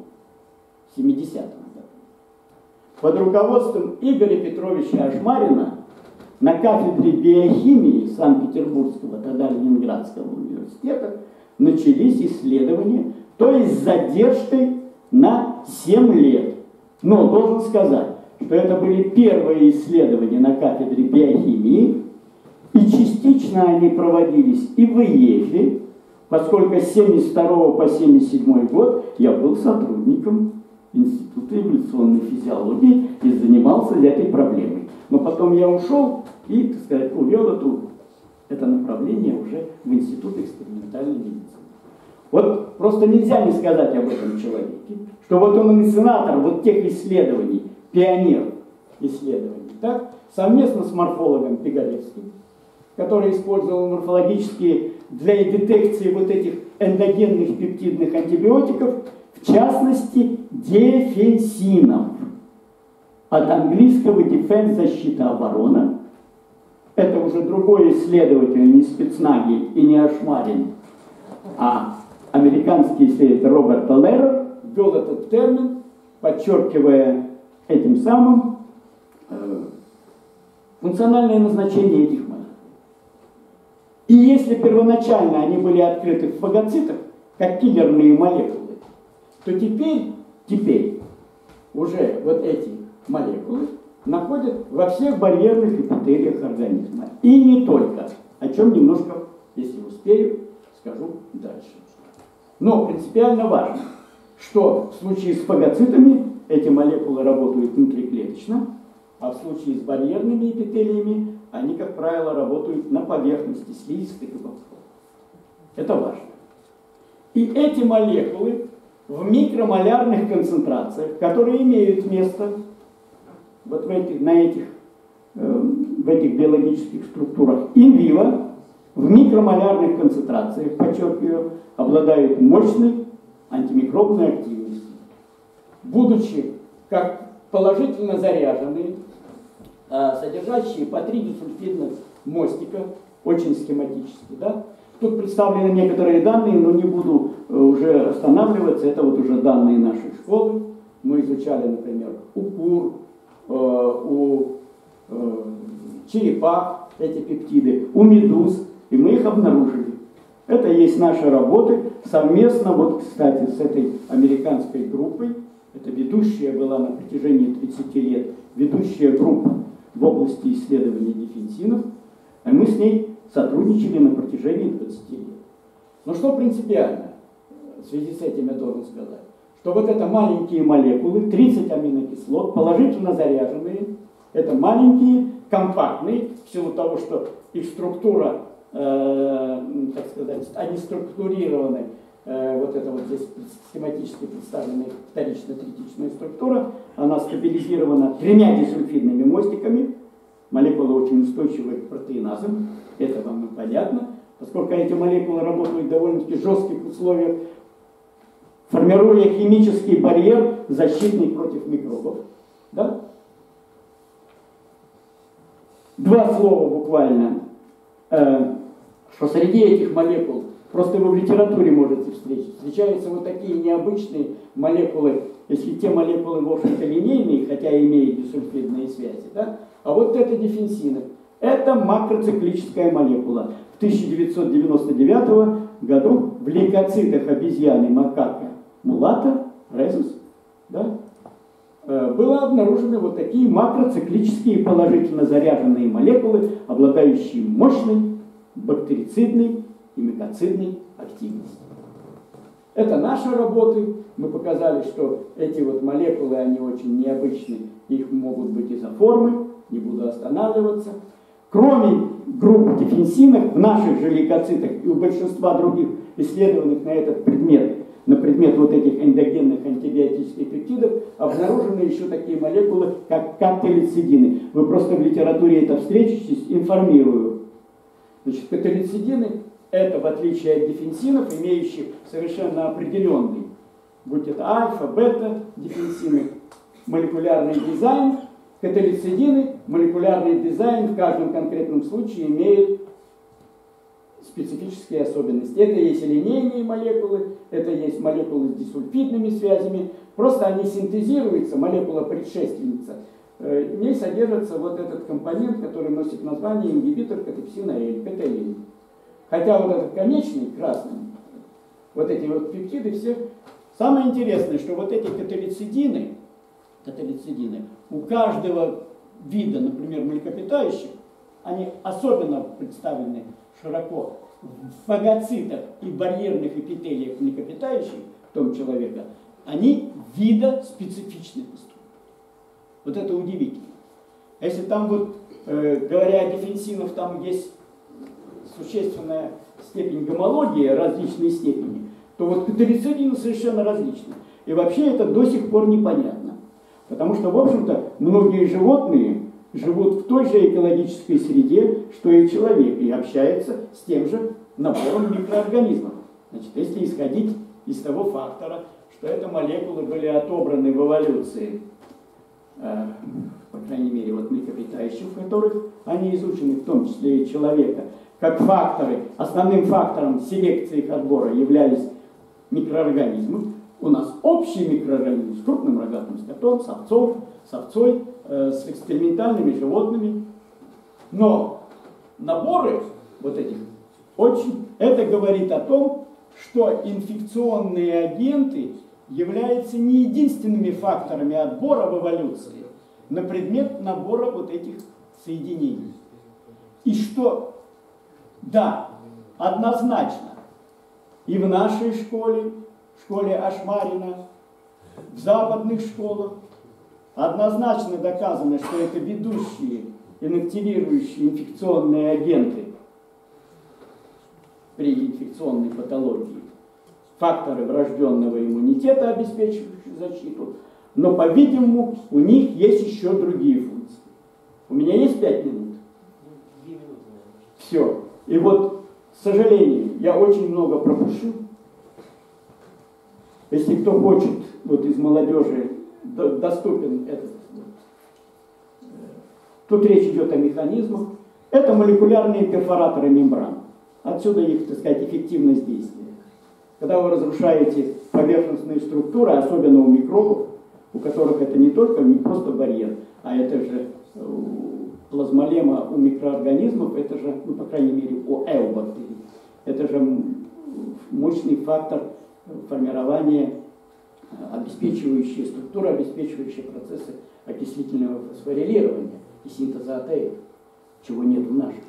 под руководством Игоря Петровича Ашмарина на кафедре биохимии Санкт-Петербургского, тогда Ленинградского университета, начались исследования, то есть с задержкой на 7 лет. Но должен сказать, что это были первые исследования на кафедре биохимии, и частично они проводились и в ИЕФе, поскольку с 1972 по 1977 год я был сотрудником Института эволюционной физиологии и занимался этой проблемой. Но потом я ушел и, так сказать, увел это направление уже в Институт экспериментальной медицины. Вот просто нельзя не сказать об этом человеке, что вот он инициатор вот тех исследований, пионер исследований, так, совместно с морфологом Пигалевским, который использовал морфологические для детекции вот этих эндогенных пептидных антибиотиков, в частности, дефенсинов. От английского defense – защита, оборона. Это уже другой исследователь, не Спицнагель и не Ашмарин, а американский исследователь Роберт Лерер ввел этот термин, подчеркивая этим самым функциональное назначение этих молекул. И если первоначально они были открыты в фагоцитах, как киллерные молекулы, то теперь уже вот эти молекулы находят во всех барьерных эпителиях организма. И не только, о чем немножко, если успею, скажу дальше. Но принципиально важно, что в случае с фагоцитами эти молекулы работают внутриклеточно, а в случае с барьерными эпителиями они, как правило, работают на поверхности слизистых и боков. Это важно. И эти молекулы в микромолярных концентрациях, которые имеют место вот в этих биологических структурах инвиво, в микромолярных концентрациях, подчеркиваю, обладают мощной антимикробной активностью. Будучи как положительно заряженные, содержащие по 3 дисульфидных мостика, очень схематически, да? Тут представлены некоторые данные, но не буду уже останавливаться, это вот уже данные нашей школы. Мы изучали, например, у кур, у черепах эти пептиды, у медуз, и мы их обнаружили. Это есть наши работы совместно, вот, кстати, с этой американской группой. Это ведущая была на протяжении 30 лет, ведущая группа в области исследования дефенсинов. А мы с ней сотрудничали на протяжении 20 лет. Но что принципиально в связи с этим я должен сказать? Что вот это маленькие молекулы, 30 аминокислот, положительно заряженные, это маленькие, компактные, в силу того, что их структура, так сказать, они структурированы, вот это вот здесь схематически представленная вторично-третичная структура, она стабилизирована 3 дисульфидными мостиками, молекулы очень устойчивые к протеиназам, это вам и понятно, поскольку эти молекулы работают в довольно-таки жестких условиях, формируя химический барьер, защитный против микробов. Да? 2 слова буквально, что среди этих молекул, просто вы в литературе можете встретить, встречаются вот такие необычные молекулы, если те молекулы, в общем-то, линейные, хотя и имеют дисульфидные связи, да? А вот это дефенсины. Это макроциклическая молекула. В 1999 году в лейкоцитах обезьяны макака мулата, резус, да, было обнаружены вот такие макроциклические положительно заряженные молекулы, обладающие мощной бактерицидной и микоцидной активностью. Это наши работы. Мы показали, что эти вот молекулы, они очень необычны, их могут быть изоформы, не буду останавливаться. Кроме групп дефенсинов, в наших же лейкоцитах и у большинства других исследованных на этот предмет, на предмет вот этих эндогенных антибиотических пептидов, обнаружены еще такие молекулы, как каталицидины. Вы просто в литературе это встретитесь, информирую. Значит, каталицидины – это, в отличие от дефенсинов, имеющих совершенно определенный, будь это альфа, бета, дефенсины, молекулярный дизайн, каталицидины, молекулярный дизайн в каждом конкретном случае имеет специфические особенности. Это есть линейные молекулы, это есть молекулы с дисульфидными связями, просто они синтезируются, молекула предшественница, в ней содержится вот этот компонент, который носит название ингибитор катепсина L, каталин. Хотя вот этот конечный, красный, вот эти вот пептиды все. Самое интересное, что вот эти каталицидины, у каждого вида, например, млекопитающих, они особенно представлены широко в фагоцитах и барьерных эпителиях млекопитающих, в том человека, они вида специфичны. Вот это удивительно. Если там вот, говоря о дефенсинах, там есть существенная степень гомологии, различной степени, то вот каталицидины совершенно различны. И вообще это до сих пор непонятно. Потому что, в общем-то, многие животные живут в той же экологической среде, что и человек, и общаются с тем же набором микроорганизмов. Значит, если исходить из того фактора, что это молекулы были отобраны в эволюции, по крайней мере, вот млекопитающих, в которых они изучены, в том числе и человека, как факторы, основным фактором селекции их отбора являлись микроорганизмы. У нас общий микроорганизм с крупным рогатым скотом, с овцой, с экспериментальными животными. Но наборы вот этих очень, это говорит о том, что инфекционные агенты являются не единственными факторами отбора в эволюции на предмет набора вот этих соединений. И что, да, однозначно, и в нашей школе, школе Ашмарина, в западных школах, однозначно доказано, что это ведущие инактивирующие инфекционные агенты при инфекционной патологии, факторы врожденного иммунитета, обеспечивающие защиту, но, по-видимому, у них есть еще другие функции. У меня есть 5 минут? 2 минуты. Все. И вот, к сожалению, я очень много пропущу. Если кто хочет, вот из молодежи доступен этот. Тут речь идет о механизмах. Это молекулярные перфораторы мембран. Отсюда их, так сказать, эффективность действия. Когда вы разрушаете поверхностные структуры, особенно у микробов, у которых это не только не просто барьер, а это же плазмолема у микроорганизмов, это же, ну, по крайней мере, у эубактерий, это же мощный фактор формирования обеспечивающие структуры, обеспечивающие процессы окислительного фосфорилирования и синтеза АТФ, чего нет в наших.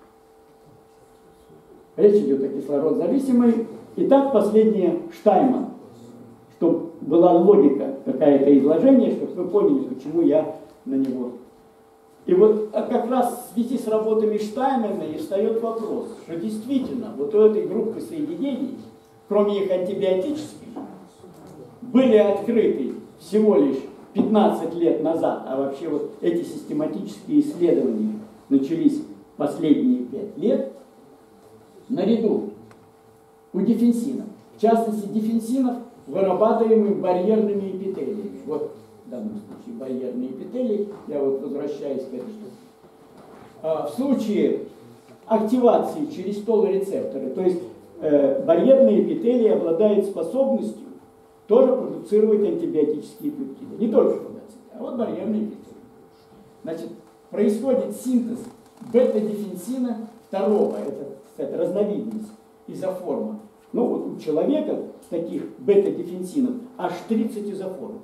Речь идет о кислород-зависимой. Итак, последнее Штайнман, чтобы была логика какая-то изложения, чтобы вы поняли, почему я на него. И вот как раз в связи с работами Штайнмана и встает вопрос, что действительно вот у этой группы соединений, кроме их антибиотических, были открыты всего лишь 15 лет назад, а вообще вот эти систематические исследования начались последние 5 лет, наряду у дефенсинов. В частности, дефенсинов, вырабатываемых барьерными эпителиями. Вот в данном случае барьерные эпителии, я вот возвращаюсь к этой штуке. В случае активации через толорецепторы, то есть барьерные эпителии обладают способностью тоже продуцировать антибиотические пептиды. Не только фагоциты, а вот барьерные эпителии. Значит, происходит синтез бета-дефенсина второго, это, кстати, разновидность изоформа. Ну вот у человека таких бета-дефенсинов аж 30 изоформ.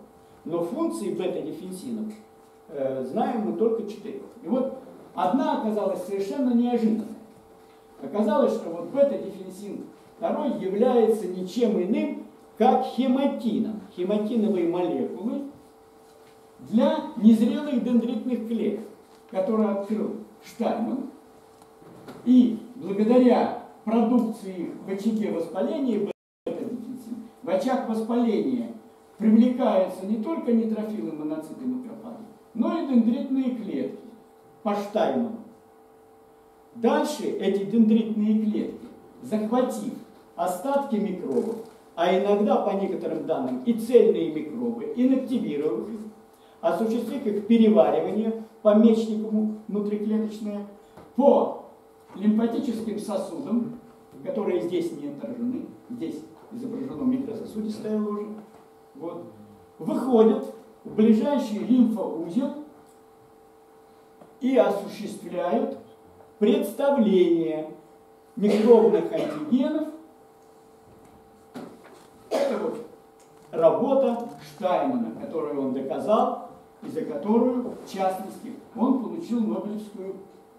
Но функции бета-дефенсинов знаем мы только 4. И вот одна оказалась совершенно неожиданной. Оказалось, что вот бета-дефенсин 2 является ничем иным, как хематином. Хематиновые молекулы для незрелых дендритных клеток, которые открыл Штайнман. И благодаря продукции их в очаге воспаления бета-дефенсин, в очаг воспаления привлекаются не только нейтрофилы, моноциты, макрофаги, но и дендритные клетки по Штайнману. Дальше эти дендритные клетки, захватив остатки микробов, а иногда, по некоторым данным, и цельные микробы, инактивировав их, осуществив их переваривание по мечникову внутриклеточное, по лимфатическим сосудам, которые здесь не отражены, здесь изображено микрососудистое ложе, вот, выходят в ближайший лимфоузел и осуществляют представление микробных антигенов. Это вот работа Штайнмана, которую он доказал, и за которую, в частности, он получил Нобелевскую.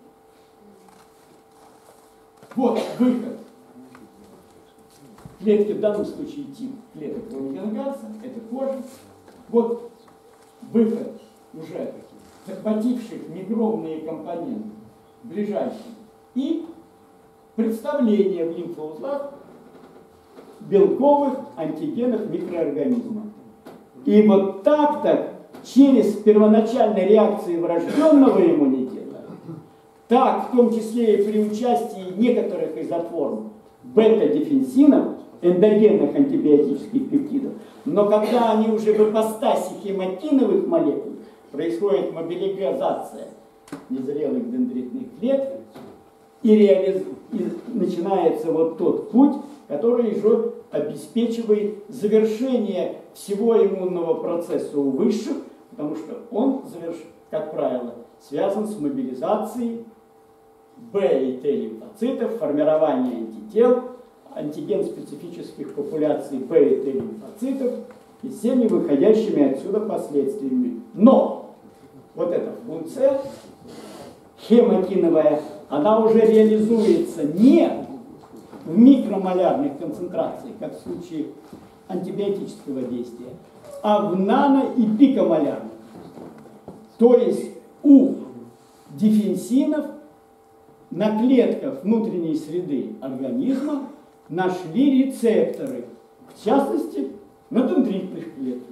Вот выход. Клетки, в данном случае тип клеток Ронигенгарса, это кожа. Вот выход уже захвативших микробные компоненты ближайшие и представление в лимфоузлах белковых антигенов микроорганизма. И вот так-то через первоначальные реакции врожденного иммунитета, так в том числе и при участии некоторых изоформ бета-дефенсинов, эндогенных антибиотических пептидов, но когда они уже в ипостаси хематиновых молекул, происходит мобилизация незрелых дендритных клеток, и начинается вот тот путь, который уже обеспечивает завершение всего иммунного процесса у высших, потому что он, как правило, связан с мобилизацией Б и Т лимфоцитов, формированием антител, антиген-специфических популяций Б и Т лимфоцитов и всеми выходящими отсюда последствиями. Но вот эта функция хематиновая, она уже реализуется не в микромолярных концентрациях, как в случае антибиотического действия, а в нано- и пикомолярных. То есть у дефенсинов на клетках внутренней среды организма нашли рецепторы, в частности, на дендритных клетках.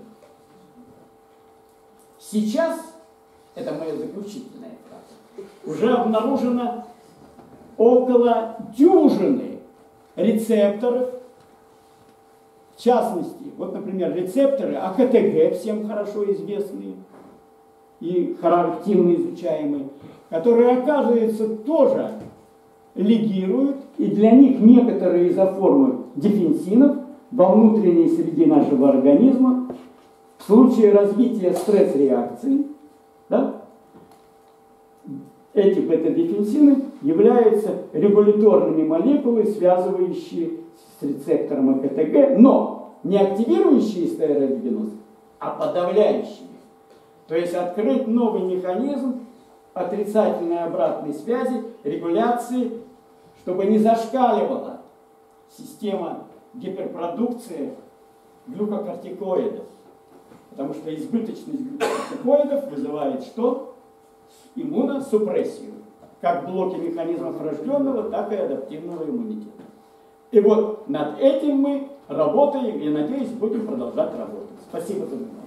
Сейчас, это моя заключительная фраза, уже обнаружено около дюжины рецепторов, в частности, вот, например, рецепторы АКТГ, всем хорошо известные и активно изучаемые, которые, оказывается, тоже лигируют, и для них некоторые изоформы дефенсинов во внутренней среде нашего организма в случае развития стресс-реакции, да, эти бета-дефенсины являются регуляторными молекулами, связывающие с рецептором АКТГ, но не активирующие стероидогенез, а подавляющими. То есть открыть новый механизм отрицательной обратной связи, регуляции, чтобы не зашкаливала система гиперпродукции глюкокортикоидов. Потому что избыточность глюкокортикоидов вызывает что? Иммуносупрессию. Как блоки механизмов врожденного, так и адаптивного иммунитета. И вот над этим мы работаем и, надеюсь, будем продолжать работать. Спасибо за внимание.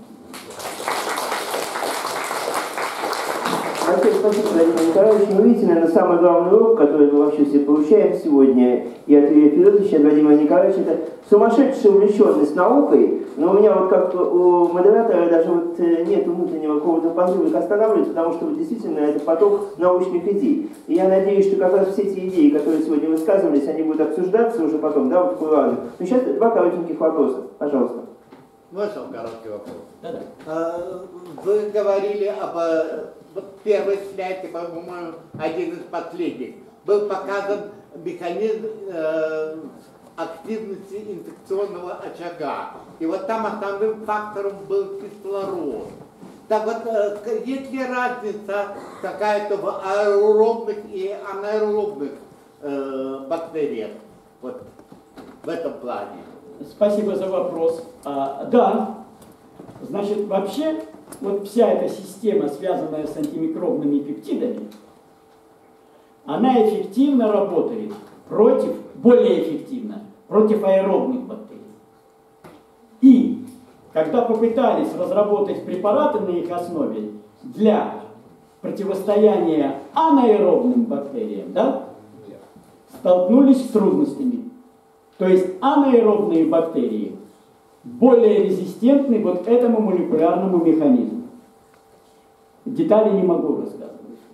Спасибо, Владимир Николаевич. Ну, видите, наверное, самый главный урок, который мы вообще все получаем сегодня, и от Ильи Федотовича, и от Владимира Николаевича, это сумасшедшая увлеченность наукой. Но у меня вот как у модератора даже вот нет внутреннего какого-то позыва их останавливать, потому что вот, действительно это поток научных идей. И я надеюсь, что как раз все эти идеи, которые сегодня высказывались, они будут обсуждаться уже потом, да, вот в кулуарах. Ну, сейчас два коротеньких вопроса. Пожалуйста. Можно короткий вопрос? Да-да. Вы говорили об первой сляде, по-моему, один из последних. Был показан механизм активности инфекционного очага. И вот там основным фактором был кислород. Так вот, есть ли разница какая-то в аэробных и анаэробных бактериях вот в этом плане? Спасибо за вопрос. Да, значит, вообще, вот вся эта система, связанная с антимикробными пептидами, она эффективно работает более эффективно против аэробных бактерий. И когда попытались разработать препараты на их основе для противостояния анаэробным бактериям, да, столкнулись с трудностями. То есть анаэробные бактерии более резистентны вот этому молекулярному механизму. Детали не могу рассказывать.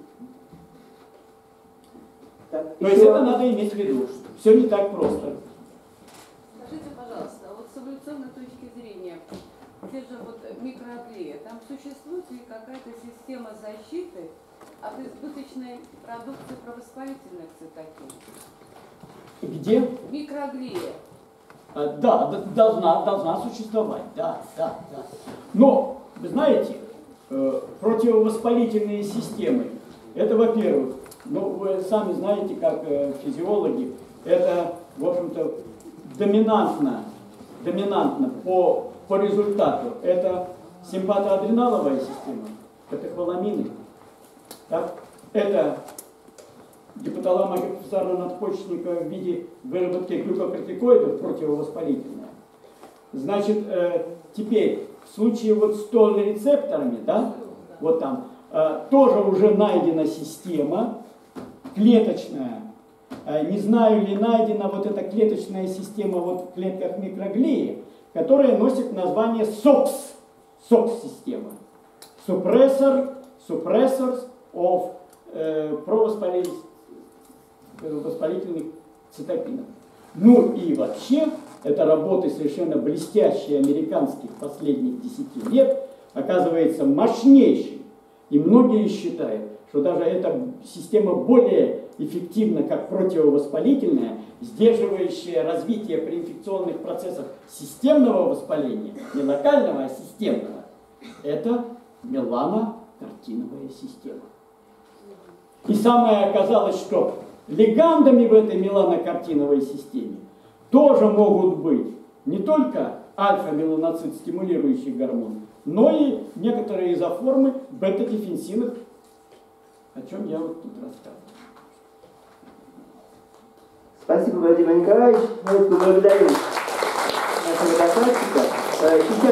То есть это надо иметь в виду. Все не так просто. Скажите, пожалуйста, вот с эволюционной точки зрения, те же вот микроглии, там существует ли какая-то система защиты от избыточной продукции провоспалительных цитокин? Где? Микроглия. Да, должна существовать, да. Но, вы знаете, противовоспалительные системы, это, во-первых, вы сами знаете, как физиологи, это, в общем-то, доминантно по результату, это симпатоадреналовая система, катехоламины, так? Это гипоталамо-гипофизарно-надпочечника в виде выработки глюкокортикоидов противовоспалительная. Значит, теперь в случае вот с толл-рецепторами, да, вот там, тоже уже найдена система клеточная. Не знаю, ли найдена вот эта клеточная система вот в клетках микроглии, которая носит название SOX. SOX-система. Suppressors of воспалительных цитокинов. Ну и вообще, это работы совершенно блестящие американских последних 10 лет, оказывается мощнейшей. И многие считают, что даже эта система более эффективна как противовоспалительная, сдерживающая развитие при инфекционных процессах системного воспаления, не локального, а системного. Это меланокартиновая система. И самое оказалось, что лигандами в этой меланокартиновой системе тоже могут быть не только альфа-меланоцит стимулирующий гормон, но и некоторые изоформы бета-дефенсинов, о чем я вот тут рассказываю. Спасибо, Владимир Николаевич. Мы поблагодарим нашего докладчика. Сейчас